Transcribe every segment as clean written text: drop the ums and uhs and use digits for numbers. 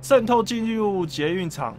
渗透进入捷运场。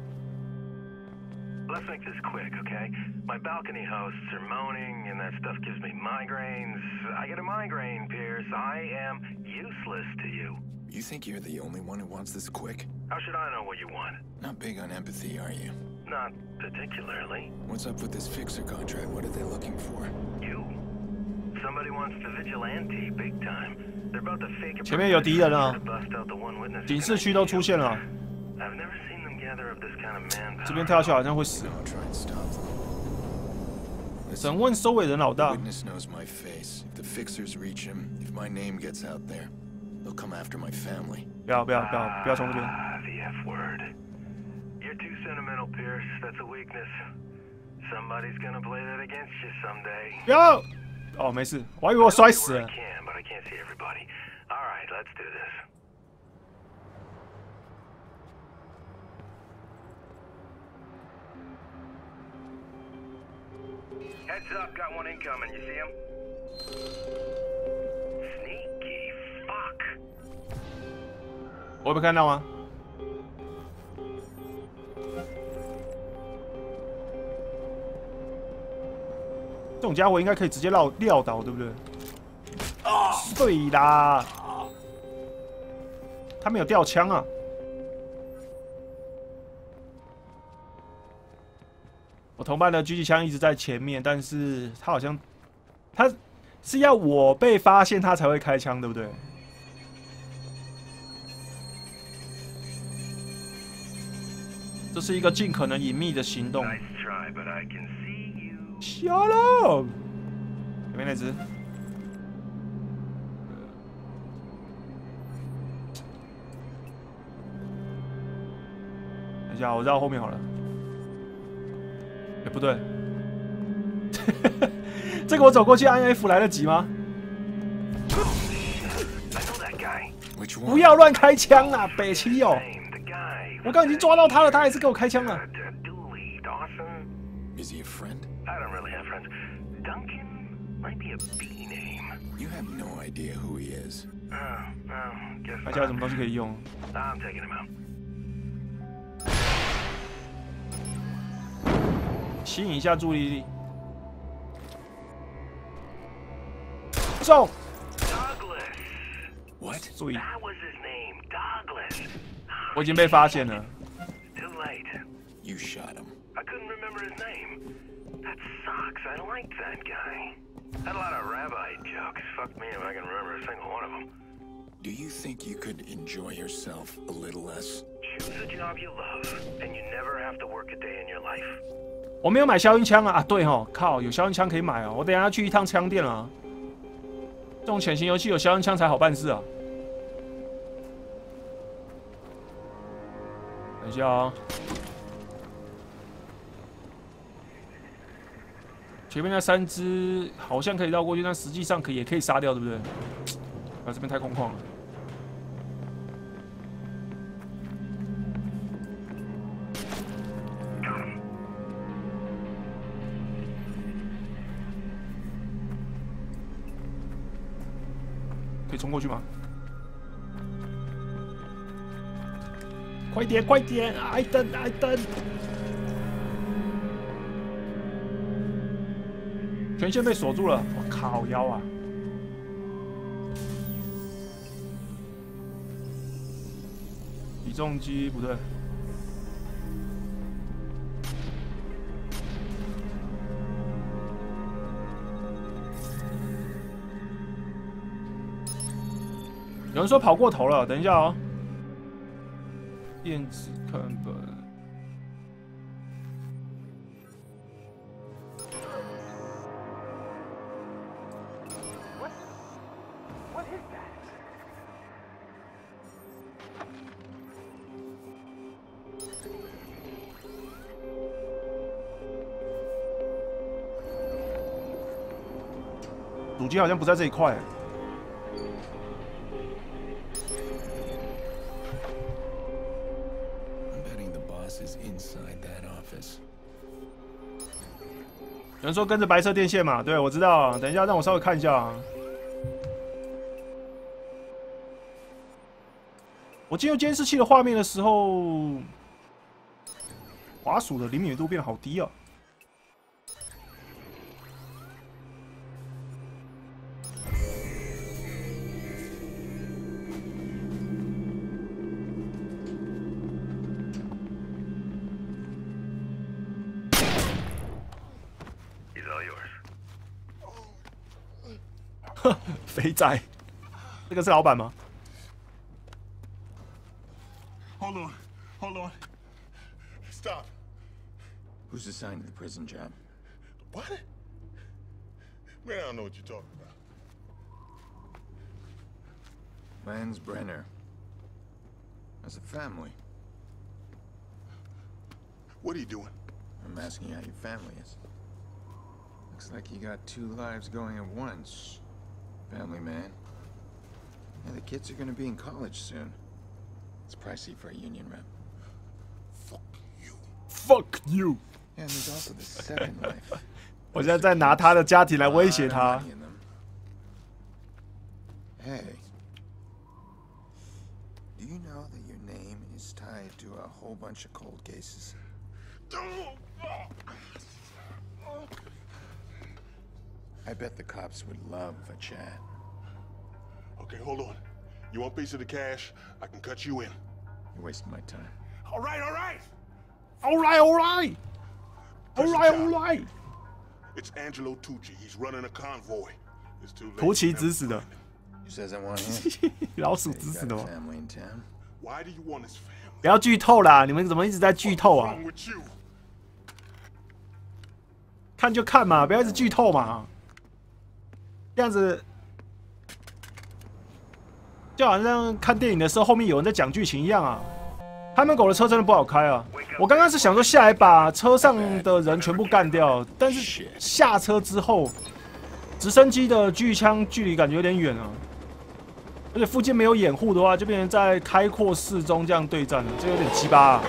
Let's make this quick, okay? My balcony hosts are moaning, and that stuff gives me migraines. I get a migraine, Pierce. I am useless to you. You think you're the only one who wants this quick? How should I know what you want? Not big on empathy, are you? Not particularly. What's up with this fixer contract? What are they looking for? You. Somebody wants to vigilante big time. They're about to fake a 前面有敌人啊 to bust out the one witness. 警示区都出现了， I've never seen them gather up this kind of manpower. 这边跳下去好像会死。 I'll try and stop them. 审问收尾人老大， Witness knows my face. If the fixers reach him, if my name gets out there, they'll come after my family. 不要从这边。 Ah, the F word. You're too sentimental, Pierce. That's a weakness. Somebody's gonna play that against you someday. 不要！哦，没事，我还以为我摔死 I 了。 can, but I can't see everybody. All right, let's do this. Heads up, got one incoming. You see him? Sneaky fuck. 我有没有看到吗？这种家伙应该可以直接撂倒，对不对？对啦，他没有掉枪啊。我同伴的狙击枪一直在前面，但是他好像他是要我被发现他才会开枪，对不对？这是一个尽可能隐秘的行动。 Nice try, but I can see you. Shut up！ 前面那只。等一下，我绕后面好了。哎，不对，这个我走过去按 F 来得及吗？ I know that guy. Which one? 不要乱开枪啊，北七哦！ Name, the guy. 我刚已经抓到他了，他还是给我开枪了。 Dooley Dawson. Is he a friend? I don't really have friends. Duncan might be a B name. You have no idea who he is. Well, guess 看一下有什 not. 么东西可以用。 I'm taking him out. 吸引一下注意力。中！ Douglas. What? 注意， That was his name, Douglas. 我已经被发现了。 Too late. You shot him. I couldn't remember his name. That sucks. I liked that guy. Had a lot of rabbi jokes. Fuck me if I can remember a single one of them. Do you think you could enjoy yourself a little less? Choose a job you love, and you never have to work a day in your life. 我没有买消音枪啊！啊，对哦，靠，有消音枪可以买哦。我等一下要去一趟枪店了、啊。这种潜行游戏有消音枪才好办事啊。等一下哦。前面那3只好像可以绕过去，但实际上也可以杀掉，对不对？啊，这边太空旷了。可以冲过去吗？快点，快点！挨灯，挨灯！权限被锁住了，我靠腰啊！起重机不对。有人说跑过头了，等一下哦。电子看本。主机好像不在这一块。有人说跟着白色电线嘛？对，我知道。等一下，让我稍微看一下啊。 我进入监视器的画面的时候，滑鼠的灵敏度变得好低啊。肥仔，这个是老板吗？ Hold on. Hold on. Stop. Who's assigned to the prison job? What? Man, I don't know what you're talking about. Lance Brenner. As a family. What are you doing? I'm asking you how your family is. Looks like you got 2 lives going at once. Family man. Yeah, the kids are gonna be in college soon. It's pricey for a union rep. Fuck you. Fuck you! Yeah, and there's also the second life. 我现在在拿他的家庭来威胁他。 Hey, do you know that your name is tied to a whole bunch of cold cases? I bet the cops would love a chat. Okay, hold on. You want a piece of the cash? I can cut you in. You're wasting my time. All right, all right. Alright, alright, alright, alright. It's Angelo Tucci. He's running a convoy. It's too late. 图奇指使的， Who says I want him? 老鼠 You 指使 got 的 a 吗？ family in town. Why do you want his family? 不要剧透啦！你们怎么一直在剧透 What's 啊？ wrong with you? 看就看嘛，不要一直剧透嘛。这样子就好像看电影的时候后面有人在讲剧情一样啊。看门狗的车真的不好开啊！我刚刚是想说下来把车上的人全部干掉，但是下车之后，直升机的狙枪距离感觉有点远啊，而且附近没有掩护的话，就变成在开阔市中这样对战了，这有点鸡巴啊。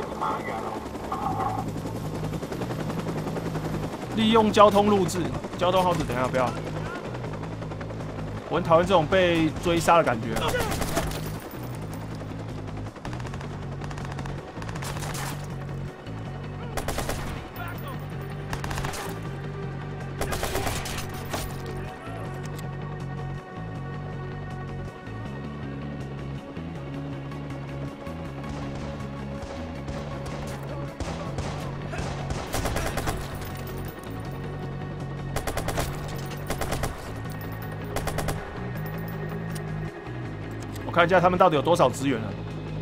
利用交通录制，交通号志，等一下不要。我很讨厌这种被追杀的感觉。我看一下他们到底有多少资源了。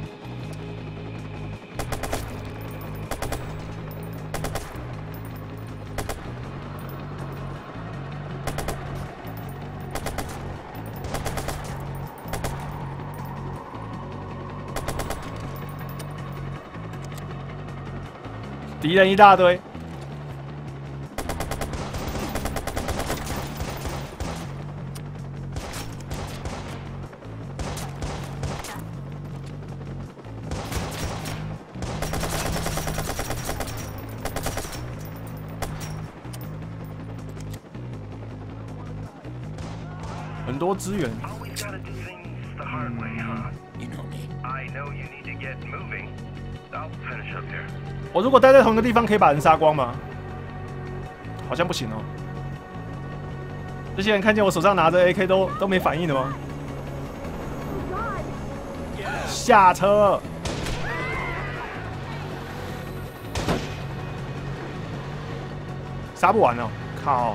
敌人一大堆。 很多资源。 Always gotta do things the hard way, huh? You know me. I know you need to get moving. I'll finish up here. 我如果待在同一个地方，可以把人杀光吗？好像不行哦。这些人看见我手上拿着 AK 都没反应的吗？下车！杀不完哦，靠！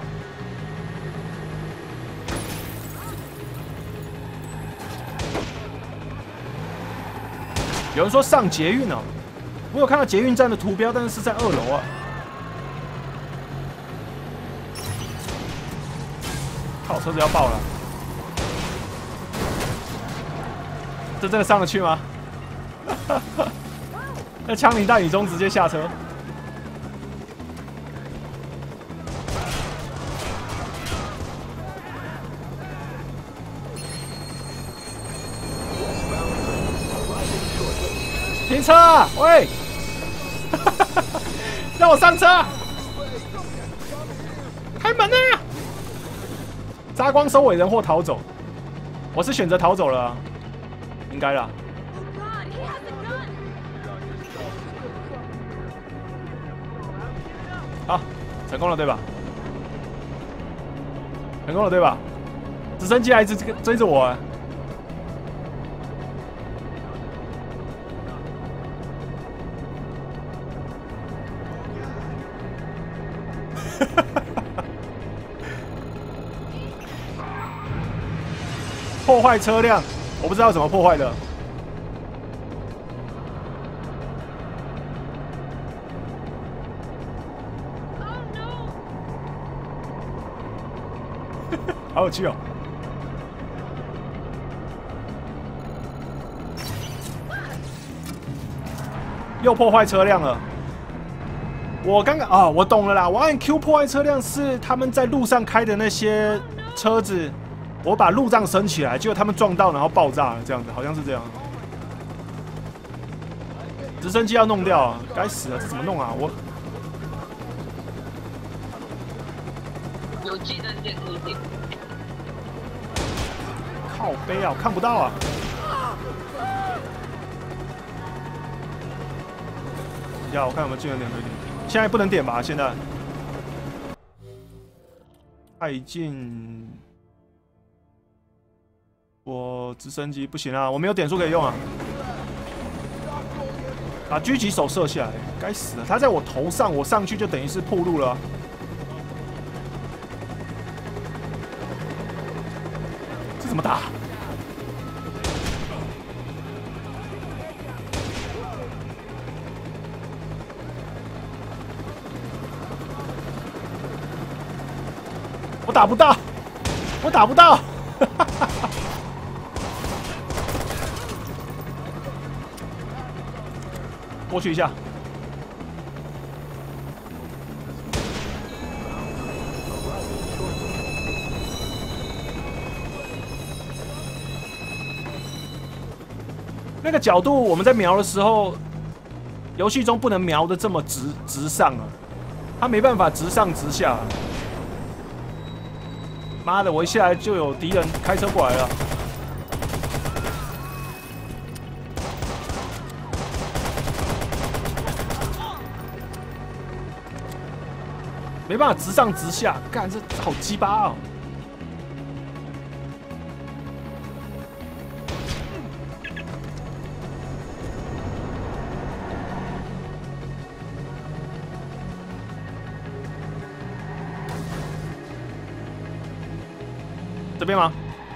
有人说上捷运哦。 我有看到捷运站的图标，但是是在2楼啊。靠，车子要爆了！这真的上得去吗？在枪林弹雨中直接下车。停车啊！喂！让我上车！开门啊！杀光收尾人或逃走。我是选择逃走了、啊，应该啦。 好，成功了对吧？成功了对吧？直升机还一直追着我、破坏车辆，我不知道怎么破坏的。好有趣哦！又破坏车辆了。我刚刚啊，我懂了啦！我按 Q 破坏车辆是他们在路上开的那些车子，我把路障升起来，结果他们撞到，然后爆炸了，这样子，好像是这样。直升机要弄掉啊！该死了，这怎么弄啊？我有技能点可以点。 靠背啊，我看不到啊！等一下，我看有没有技能点可以点。现在不能点吧？现在太近，我直升机不行啊，我没有点数可以用啊！把狙击手射下来，该死了！他在我头上，我上去就等于是暴露了啊。这怎么打？我打不到，我打不到，过去一下。那个角度，我们在瞄的时候，游戏中不能瞄的这么直上啊，它没办法直上直下啊。妈的！我一下来就有敌人开车过来了，没办法直上直下，干这好鸡巴哦！这边吗？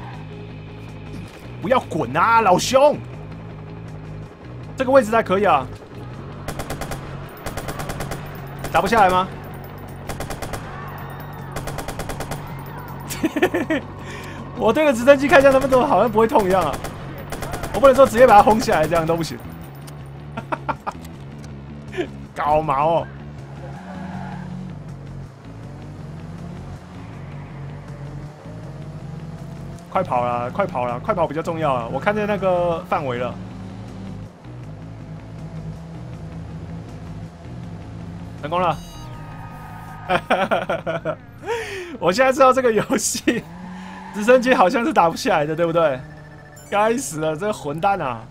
不要滚啊，老兄！这个位置才可以啊。打不下来吗？我对着直升机看一下，他们都好像不会痛一样啊。我不能说直接把它轰下来，这样都不行。搞毛哦！快跑啦！快跑啦！快跑比较重要啊！我看见那个范围了，成功了！我现在知道这个游戏直升机好像是打不下来的，对不对？该死了，这个混蛋啊！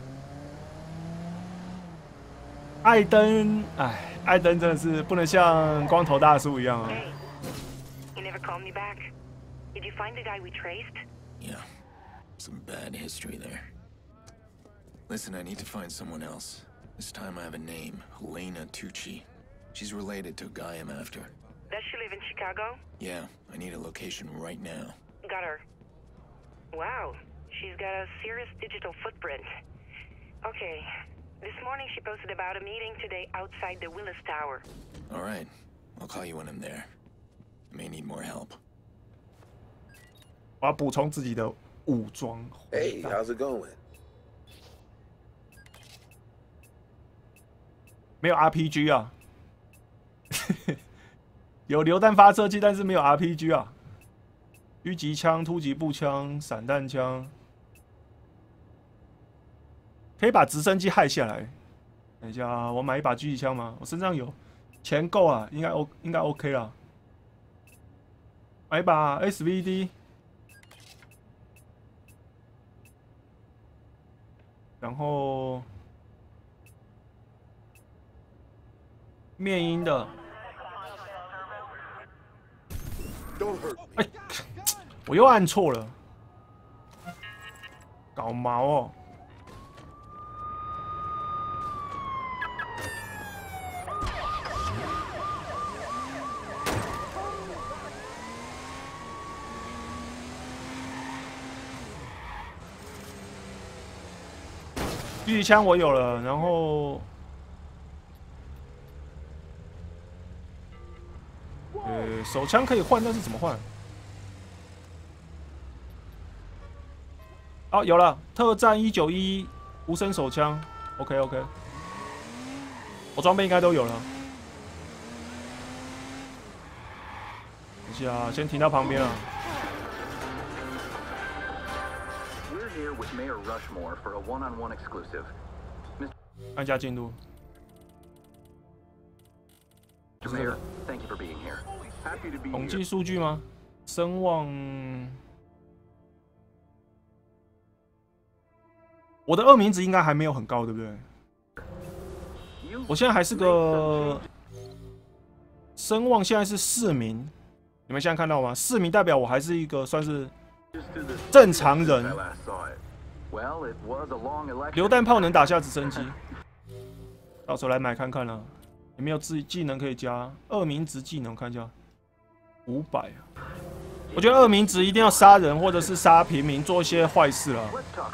艾登，哎，艾登真的是不能像光头大叔一样啊！ You never called me back. Did you find the guy we traced? Yeah, some bad history there. Listen, I need to find someone else. This time I have a name, Helena Tucci. She's related to a guy I'm after. Does she live in Chicago? Yeah, I need a location right now. Got her. Wow, she's got a serious digital footprint. Okay, this morning she posted about a meeting today outside the Willis Tower. All right, I'll call you when I'm there. I may need more help. 我要补充自己的武装。 Hey, how's it going? 没有 RPG 啊，有榴弹发射器，但是没有 RPG 啊。狙击枪、突击步枪、散弹枪，可以把直升机害下来。等一下啊，我买一把狙击枪吗？我身上有，钱够啊，应该 OK 啦。买一把 SVD。 然后面音的，哎，我又按错了，搞毛哦！狙击枪我有了，然后，手枪可以换，但是怎么换？哦，有了，特战191无声手枪 ，OK， 我装备应该都有了。等一下，先停到旁边啊。 With Mayor Rushmore for a one-on-one exclusive. 按下进度。 Mr. Mayor, thank you for being here. Happy to be 统计 here. 数据吗？声望，我的恶名值应该还没有很高，对不对？我现在还是个声望，现在是4名。你们现在看到吗？4名代表我还是一个算是正常人。榴弹炮能打下直升机，到时候来买看看啦。有没有技能可以加？恶名值技能看一下，500啊。我觉得恶名值一定要杀人或者是杀平民，做一些坏事啦。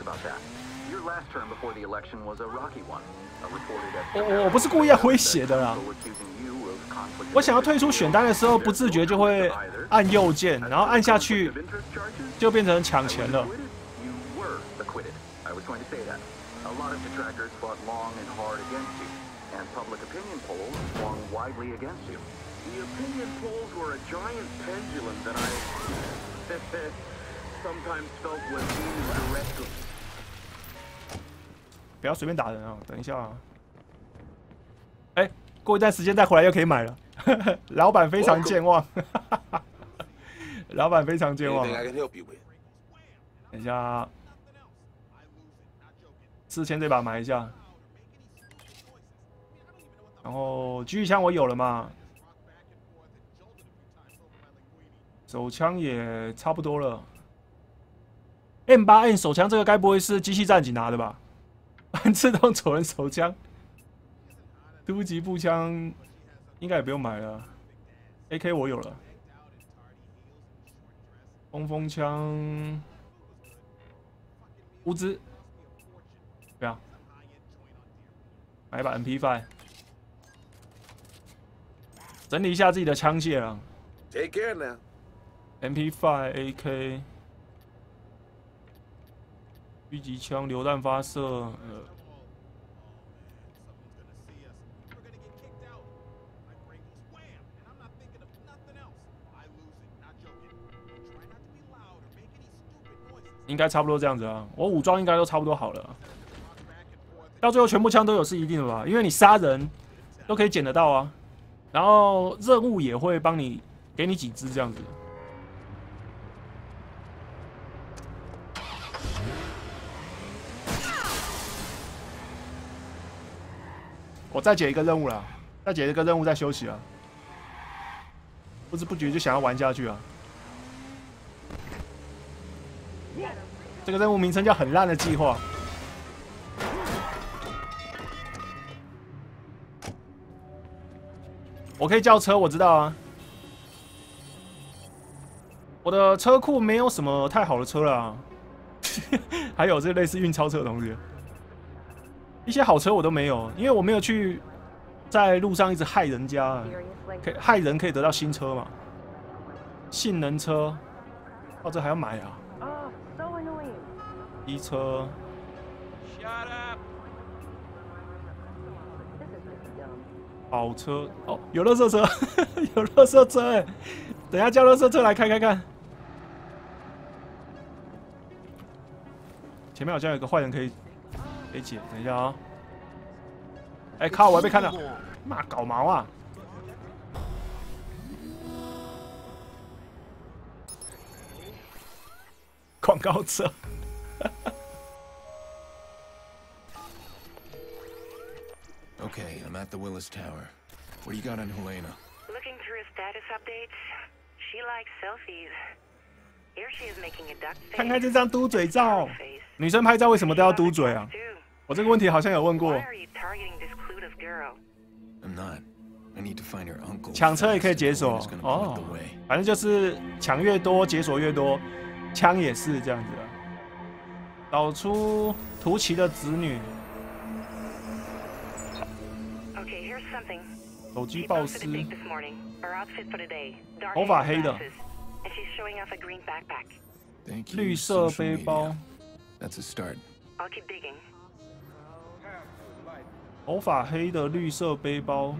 我不是故意要威胁的啦。我想要退出选单的时候，不自觉就会按右键，然后按下去就变成抢钱了。 Public opinion polls swung widely against you. The opinion polls were a giant pendulum that I sometimes felt was being directed. 不要随便打人啊！等一下啊！哎，过一段时间再回来又可以买了。老板非常健忘，老板非常健忘。等一下，4000这把买一下。然后狙击枪我有了嘛，手枪也差不多了。M8N 手枪这个该不会是机器战警拿的吧？半自动走人手枪，突击步枪应该也不用买了。AK 我有了，风枪，物资，不要，买一把 MP5。整理一下自己的枪械啊。 Take care now. MP5、AK、狙击枪、榴弹发射，应该差不多这样子啊。我武装应该都差不多好了，到最后全部枪都有是一定的吧？因为你杀人都可以捡得到啊。然后任务也会帮你给你几支这样子。我再解一个任务啦，再解一个任务再休息啊。不知不觉就想要玩下去啊。这个任务名称叫“很烂的计划”。我可以叫车，我知道啊。我的车库没有什么太好的车啦，还有这类似运钞车的东西，一些好车我都没有，因为我没有去在路上一直害人家，害人可以得到新车嘛。性能车，哦，这还要买啊？机车。跑车哦，有垃圾车，有垃圾车哎！等一下叫垃圾车来开开看。前面好像有个坏人可以解，等一下啊！哎靠，我还被看到，妈搞毛啊！广告车， Okay, I'm at the Willis Tower. What do you got on Helena? Looking through her status updates, she likes selfies. Here she is making a duck face. 看看这张嘟嘴照， face. 女生拍照为什么都要嘟嘴啊？ Too. 我这个问题好像有问过 Why。are you targeting this clueless girl? I'm not. I need to find her uncle. 抢车也可以解锁 Helena's gonna 哦 point the way. 反正就是抢越多解锁越多，枪也是这样子的。找出图奇的子女， Okay, here's something. 手机 She 报 posted 失 a，pic this morning. Her outfit for the day. Dark 头发 hair 黑的， glasses. And she's showing off a green backpack. Thank you. 绿色 social 背包 media.，That's a start. I'll keep digging. 头发黑的绿色背包。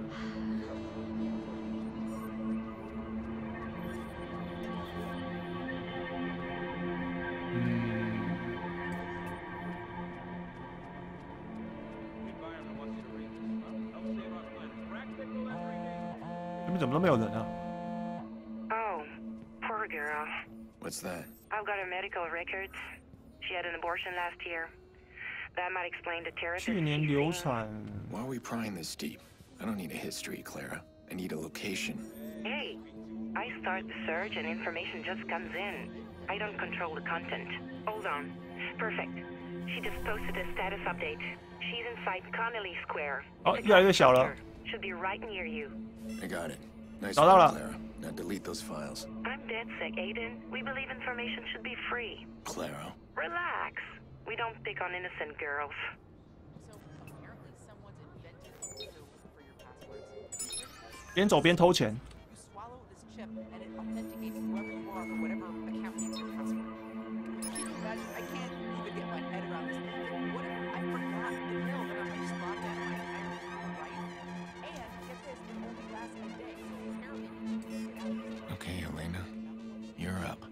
这边怎么都没有人啊？ Oh, poor girl. What's that? I've got her medical records. She had an abortion last year. That might explain the terror. 去年流产， Why are we prying this deep? I don't need a history, Clara. I need a location. Hey, I start the search and information just comes in. I don't control the content. Hold on. Perfect. She just posted a status update. She's inside Connolly Square. 哦，越来越小了。 Should be right near you. I got it. Nice 找到 work, 了。 Clara. Now delete those files. I'm dead sick, Aiden. We believe information should be free. Clara. Relax. We don't pick on innocent girls. So apparently someone's invented a code for your passwords. 边走边偷钱。 You swallow this chip and it authenticates whoever you are for whatever account needs your password. Can you imagine? I can't even get my head around this. What if I forgot the pill that I'm just locked in my entire life? And get this, it only lasts a day. So apparently you can get out of this. Okay, Helena. You're up.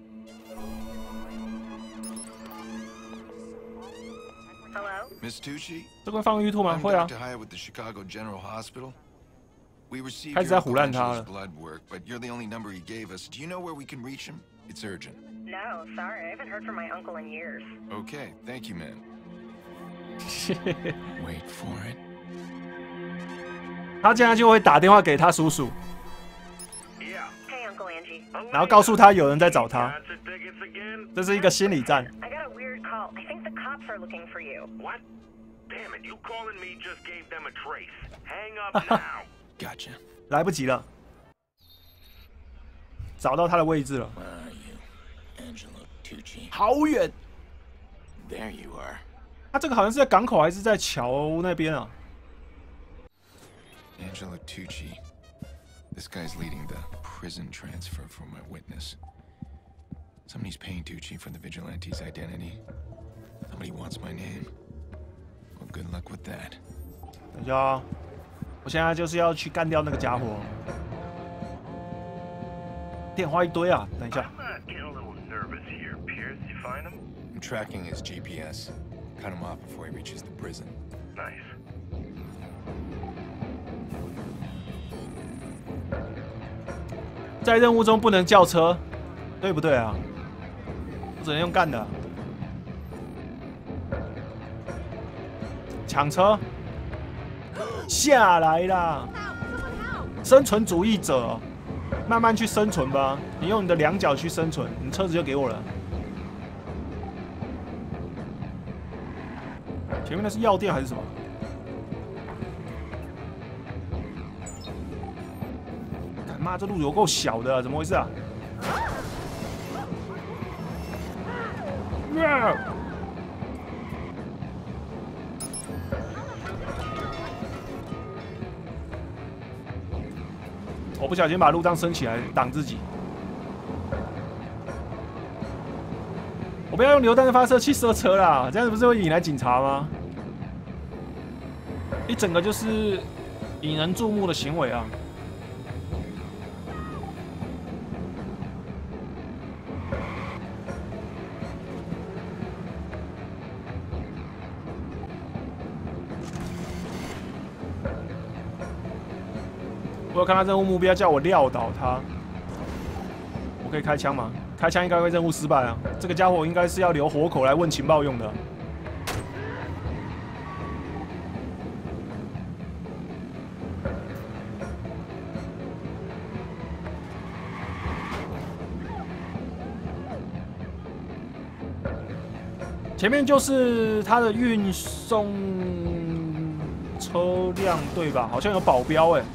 Hello? Miss Tucci? 这个放 YouTube 吗？ I'm 会啊 Dr. Hyatt with the Chicago General Hospital. We received 开始在 your 唬烂 Uncle 他 Angela's 了。 blood work, but you're the only number he gave us. Do you know where we can reach him? It's urgent. No, sorry. I haven't heard from my uncle in years. Okay, thank you, ma'am. Wait for it. 他这样就会打电话给他叔叔， Hey, Uncle Angie. 然后告诉他有人在找他， Concert tickets again? 这是一个心理战。 I got a weird call. I think the cops are looking for you. What? Damn it, you calling me just gave them a trace. Hang up now. Gotcha. 来不及了，找到他的位置了， Where are you? Angela Tucci. 好远。 There you are. 他这个好像是在港口还是在桥那边啊？ Angela Tucci. This guy's leading the prison transfer for my witness. Somebody's paying Tucci for the vigilante's identity. Somebody wants my name. Well, good luck with that. 等一下啊，我现在就是要去干掉那个家伙。电话一堆啊，等一下。 I'm getting a little nervous here. Pierce, you find him? I'm tracking his GPS. Cut him off before he reaches the prison. Nice. 在任务中不能叫车，对不对啊？我只能用干的。抢车，下来啦！生存主义者，慢慢去生存吧。你用你的两脚去生存，你车子就给我了。前面那是药店还是什么？妈，这路有够小的、啊，怎么回事啊？我不小心把路障升起来挡自己。我不要用榴弹发射器射车啦，这样子不是会引来警察吗？一整个就是引人注目的行为啊！我有看到任务目标叫我撂倒他，我可以开枪吗？开枪应该会任务失败啊！这个家伙应该是要留活口来问情报用的。 前面就是他的运送车辆对吧？好像有保镖哎。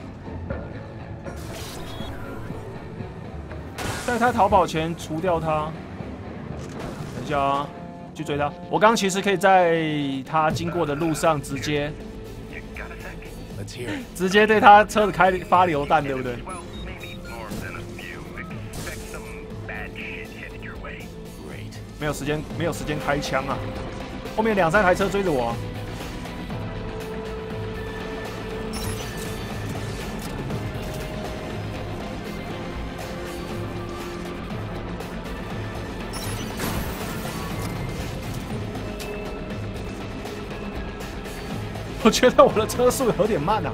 在他逃跑前除掉他。等一下啊，去追他。我刚刚其实可以在他经过的路上直接对他车子发榴弹，对不对？没有时间开枪啊！后面2、3台车追着我。我觉得我的车速有点慢啊。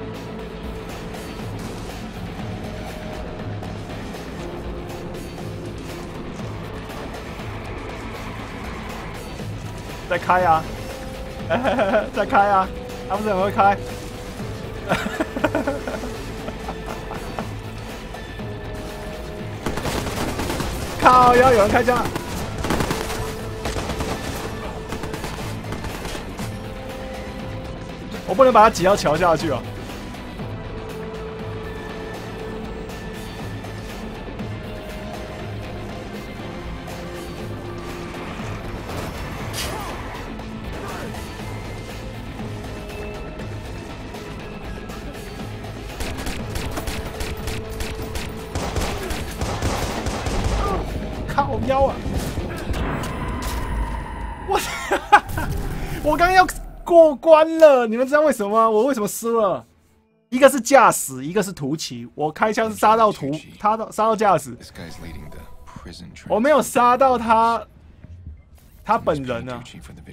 在开啊，在开啊，他不是很会开。靠腰，有人开枪了。我不能把他挤到桥下去啊！靠腰啊！我刚刚要过关了，你们知道为什么吗？我为什么输了？一个是驾驶，一个是突骑。我开枪是杀到杀到驾驶，我没有杀到他本人啊！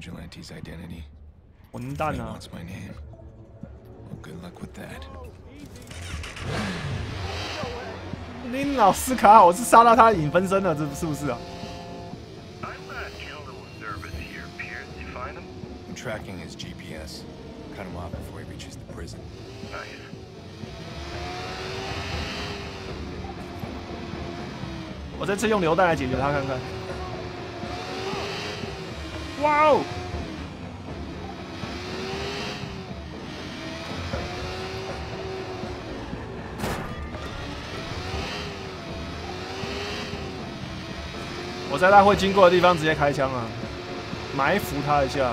混蛋啊！你老斯卡，我是杀到他影分身了，这是不是啊？ Tracking his GPS. Cut him off before he reaches the prison. Nice. 我这次用榴弹来解决他看看。哇哦！我在他会经过的地方直接开枪啊，埋伏他一下。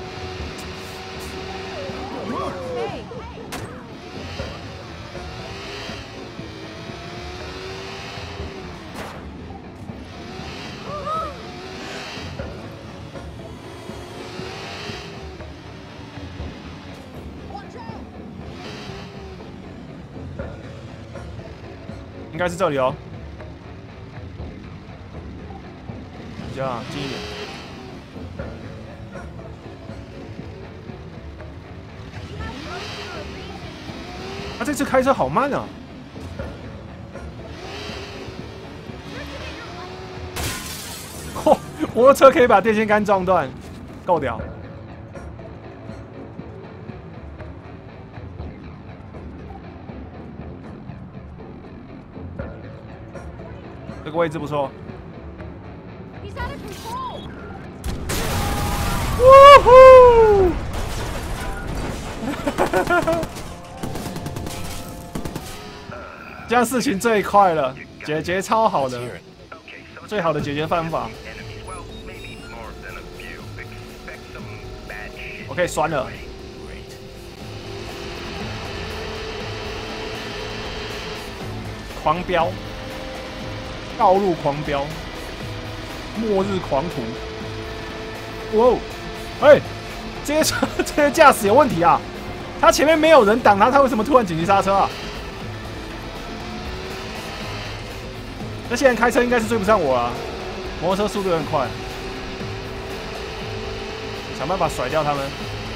应该是这里哦，这样近一点。他这次开车好慢啊！嚯，摩托车可以把电线杆撞断，够屌！ 这个位置不错。呜呼！这样事情最快了，解决超好的，最好的解决方法。我可以酸了。狂飙。 道路狂飙，末日狂徒。哇哦，哎，这些驾驶有问题啊！他前面没有人挡他，他为什么突然紧急刹车啊？那些人开车应该是追不上我啊，摩托车速度很快，想办法甩掉他们。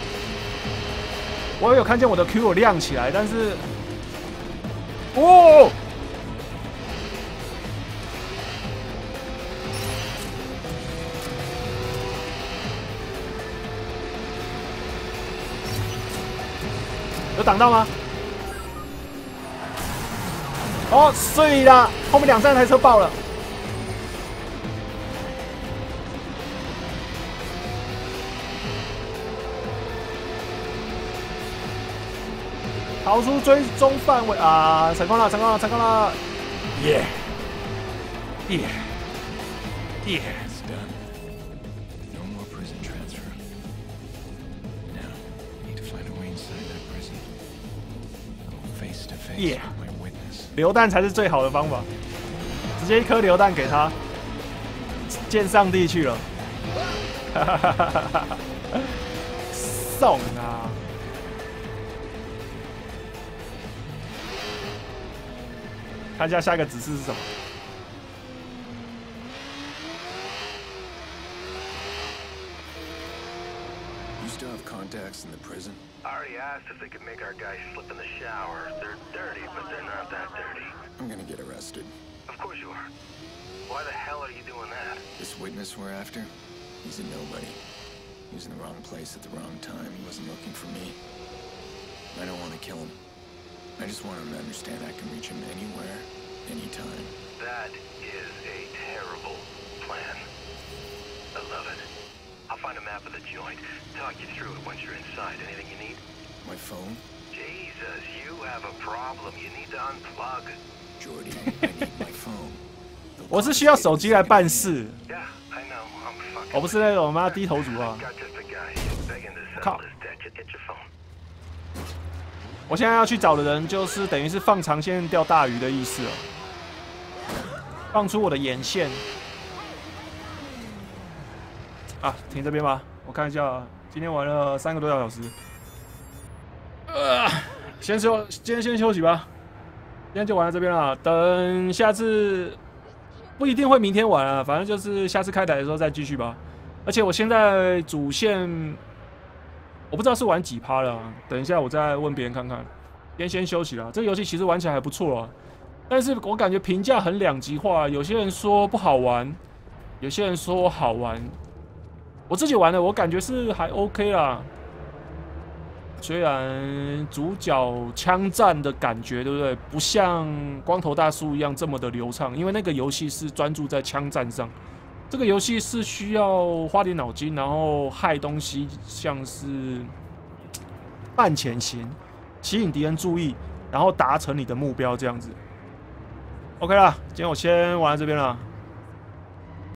我有看见我的 Q 有亮起来，但是，哦。 有挡到吗？哦，碎了！后面2、3台车爆了。 逃出追踪范围啊！成功了，成功了，成功了！耶！耶！耶！ It's done. No more prison transfer. Now, I need to find a way inside that prison. Go face to face Yeah. with my witness. 榴弹才是最好的方法，直接一颗榴弹给他，见上帝去了。送啊！看一下下一个指示是什么。 You still have contacts in the prison? I already asked if they could make our guys slip in the shower. They're dirty, but they're not that dirty. I'm gonna get arrested. Of course you are. Why the hell are you doing that? This witness we're after, he's a nobody. He was in the wrong place at the wrong time. He wasn't looking for me. I don't want to kill him. I just want him to understand I can reach him anywhere, anytime. That is a terrible plan. I love it. I'll find a map of the joint, talk you through it once you're inside. Anything you need? My phone? Jesus, you have a problem. You need to unplug. Jordy, I need my phone. 我是需要手机来办事， Yeah, I know. I'm fucking. 我不是那种妈低头族啊！ Got just a guy. He's begging to settle his debt. Just get your phone. 我现在要去找的人，就是等于是放长线钓大鱼的意思哦，放出我的眼线。啊，停这边吧，我看一下，今天玩了3个多小时。今天先休息吧，今天就玩到这边了。等下次不一定会明天玩啊，反正就是下次开台的时候再继续吧。而且我现在主线我不知道是玩几趴了、啊，等一下我再问别人看看。今天先休息了，这个游戏其实玩起来还不错啊，但是我感觉评价很两极化，有些人说不好玩，有些人说好玩。我自己玩的，我感觉是还 OK 啦。虽然主角枪战的感觉，对不对？不像光头大叔一样这么的流畅，因为那个游戏是专注在枪战上。这个游戏是需要花点脑筋，然后害东西，像是半潜行，吸引敌人注意，然后达成你的目标这样子。OK 啦，今天我先玩到这边了。